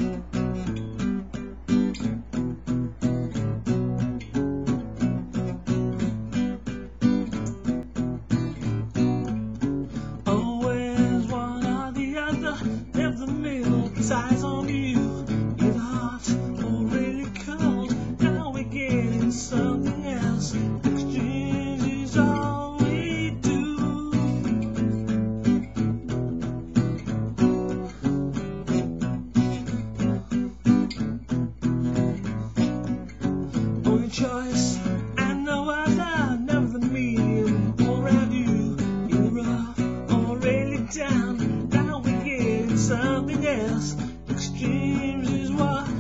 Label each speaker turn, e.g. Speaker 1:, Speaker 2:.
Speaker 1: Always one or the other, never the middle, eyes on you. Either hot or really cold, now we're getting something else. Exchange is all we do. Only choice and no other, never the medium or around you. Either rough or really down, now we're getting something else. Extremes is what